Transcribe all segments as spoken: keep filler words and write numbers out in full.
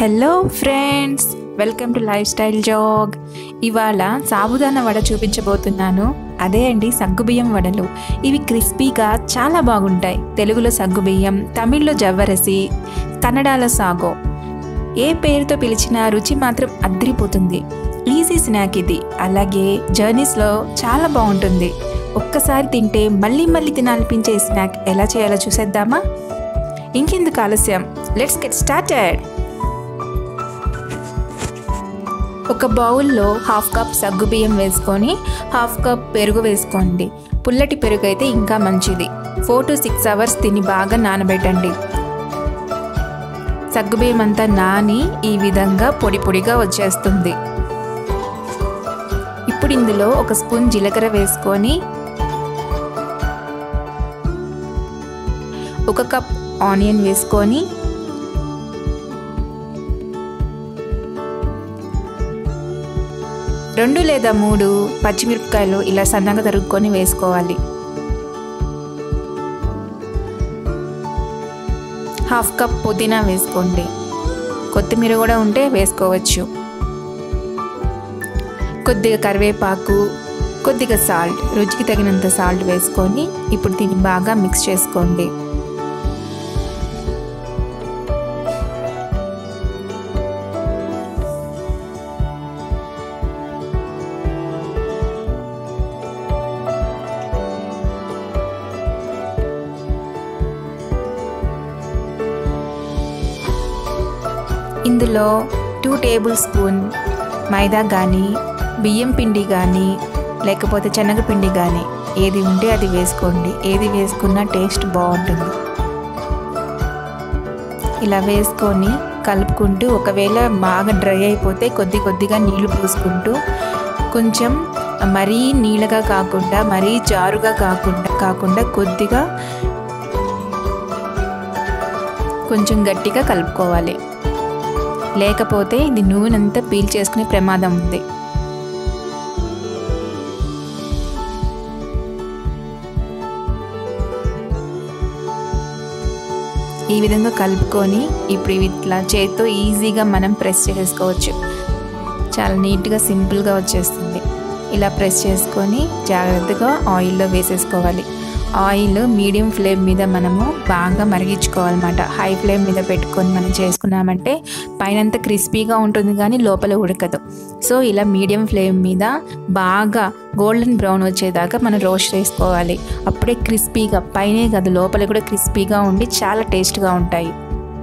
Hello friends, welcome to లైఫ్స్టైలెజాగ్. ఇవాళ సాబుదాన వడ చూపించబోతున్నాను. అదే అండి సగ్గుబియ్యం వడలు. ఇవి క్రిస్పీగా చాలా బాగుంటాయి. తెలుగులో సగ్గుబియ్యం, తమిళ్లో జవ్వరసి, కన్నడలో సాగో. ఏ పేరుతో పిలిచినా రుచి మాత్రం అద్రిపోతుంది. ఈజీ స్నాక్ ఇది. అలాగే జర్నీస్లో చాలా బాగుంటుంది. ఒక్కసారి తింటే మళ్ళీ మళ్ళీ తినాలనిపించే స్నాక్ ఎలా చేయాలో చూసేద్దామా? ఇంకెందుకు ఆలస్యం, లెట్స్ గెట్ స్టార్టెడ్. ఒక బౌల్లో హాఫ్ కప్ సగ్గుబియ్యం వేసుకొని హాఫ్ కప్ పెరుగు వేసుకోండి. పుల్లటి పెరుగు అయితే ఇంకా మంచిది. ఫోర్ టు సిక్స్ అవర్స్ తిని బాగా నానబెట్టండి. సగ్గుబియ్యం అంతా నాని ఈ విధంగా పొడి పొడిగా వచ్చేస్తుంది. ఇప్పుడు ఇందులో ఒక స్పూన్ జీలకర్ర వేసుకొని ఒక కప్ ఆనియన్ వేసుకొని రెండు లేదా మూడు పచ్చిమిరపకాయలు ఇలా సన్నగా తరుక్కొని వేసుకోవాలి. హాఫ్ కప్ పుదీనా వేసుకోండి. కొత్తిమీర కూడా ఉంటే వేసుకోవచ్చు. కొద్దిగా కరివేపాకు, కొద్దిగా సాల్ట్, రుచికి తగినంత సాల్ట్ వేసుకొని ఇప్పుడు దీన్ని బాగా మిక్స్ చేసుకోండి. ఇందులో టూ టేబుల్ స్పూన్ మైదా కానీ, బియ్యం పిండి కానీ, లేకపోతే శనగపిండి కానీ ఏది ఉంటే అది వేసుకోండి. ఏది వేసుకున్నా టేస్ట్ బాగుంటుంది. ఇలా వేసుకొని కలుపుకుంటూ, ఒకవేళ బాగా డ్రై అయిపోతే కొద్ది కొద్దిగా నీళ్లు పోసుకుంటూ, కొంచెం మరీ నీళ్ళగా కాకుండా మరీ జారుగా కాకుండా కాకుండా కొద్దిగా కొంచెం గట్టిగా కలుపుకోవాలి. లేకపోతే ఇది నూనెంతా పీల్ చేసుకునే ప్రమాదం ఉంది. ఈ విధంగా కలుపుకొని ఇప్పుడు ఇట్లా చేత్తో ఈజీగా మనం ప్రెస్ చేసుకోవచ్చు. చాలా నీట్గా సింపుల్గా వచ్చేస్తుంది. ఇలా ప్రెస్ చేసుకొని జాగ్రత్తగా ఆయిల్లో వేసేసుకోవాలి. ఆయిల్ మీడియం ఫ్లేమ్ మీద మనము బాగా మరిగించుకోవాలన్నమాట. హై ఫ్లేమ్ మీద పెట్టుకొని మనం చేసుకున్నామంటే పైనంతా క్రిస్పీగా ఉంటుంది కానీ లోపల ఉడకదు. సో ఇలా మీడియం ఫ్లేమ్ మీద బాగా గోల్డెన్ బ్రౌన్ వచ్చేదాకా మనం రోస్ట్ చేసుకోవాలి. అప్పుడే క్రిస్పీగా, పైనే కాదు లోపల కూడా క్రిస్పీగా ఉండి చాలా టేస్ట్గా ఉంటాయి.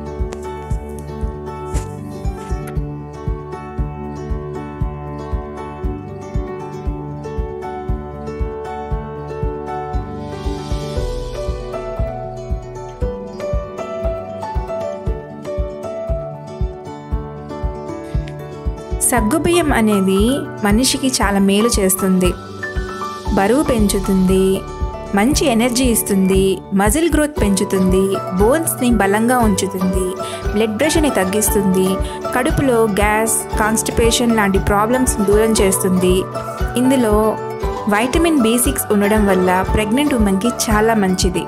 సగ్గుబియ్యం అనేది మనిషికి చాలా మేలు చేస్తుంది. బరువు పెంచుతుంది, మంచి ఎనర్జీ ఇస్తుంది, మజిల్ గ్రోత్ పెంచుతుంది, బోన్స్ని బలంగా ఉంచుతుంది, బ్లడ్ ప్రెషర్ని తగ్గిస్తుంది, కడుపులో గ్యాస్, కాన్స్టిపేషన్ లాంటి ప్రాబ్లమ్స్ దూరం చేస్తుంది. ఇందులో వైటమిన్ బి సిక్స్ ఉండడం వల్ల ప్రెగ్నెంట్ ఉమెన్కి చాలా మంచిది.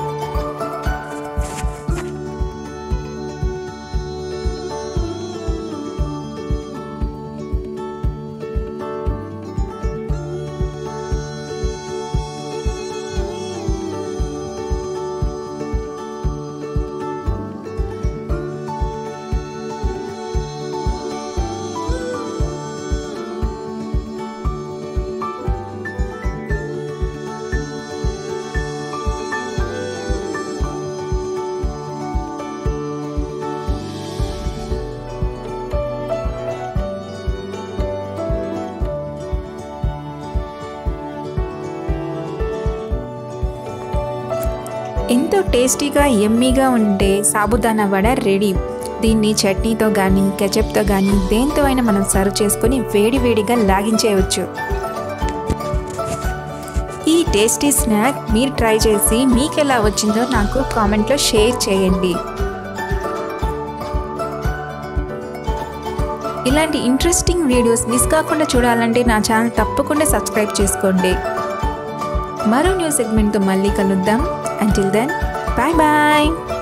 ఎంతో టేస్టీగా యమ్మీగా ఉండే సాబుదానా వడ రెడీ. దీన్ని చట్నీతో కానీ, కెచప్తో కానీ దేంతో అయినా మనం సర్వ్ చేసుకొని వేడి వేడిగా లాగించేయవచ్చు. ఈ టేస్టీ స్నాక్ మీరు ట్రై చేసి మీకు ఎలా వచ్చిందో నాకు కామెంట్లో షేర్ చేయండి. ఇలాంటి ఇంట్రెస్టింగ్ వీడియోస్ మిస్ కాకుండా చూడాలంటే నా ఛానల్ తప్పకుండా సబ్స్క్రైబ్ చేసుకోండి. మరో న్యూ సెగ్మెంట్తో మళ్ళీ కలుద్దాం. Until then, bye bye.